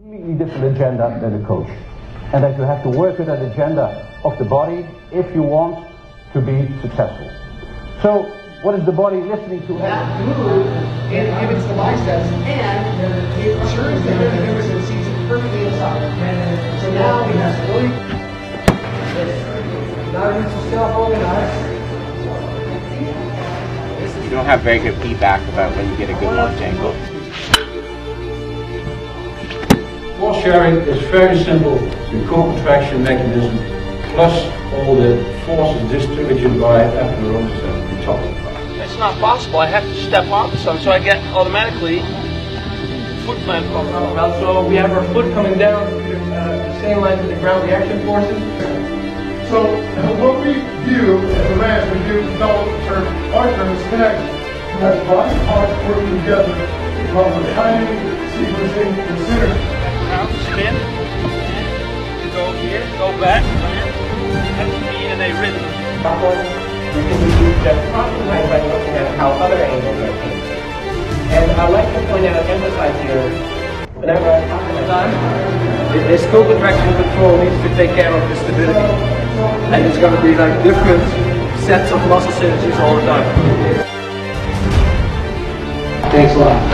completely different agenda than a coach. And that you have to work with that agenda of the body if you want to be successful. So, what is the body listening to? That move inhibits the biceps and it turns the nervous and sees it perfectly inside. So now we have to really now it's self-organized. You don't have very good feedback about when you get a good lunge angle. Force sharing is very simple. The co-contraction mechanism plus all the forces distributed by epineuritis at the top of the body. It's not possible. I have to step onto something, so I get automatically foot plant about. So we have our foot coming down the same line as the ground reaction forces. So what we view as a ranch, we do develop the term, our term is connection. That's body parts working together along with timing, sequencing, and synergy. Spin, you go here, go back, and be in a rhythm. You can use just optimize by looking at how other angles are changing. And I'd like to point out, emphasize here, whenever I talk about This co-contraction control needs to take care of the stability. And it's going to be like different sets of muscle synergies all the time. Thanks a lot.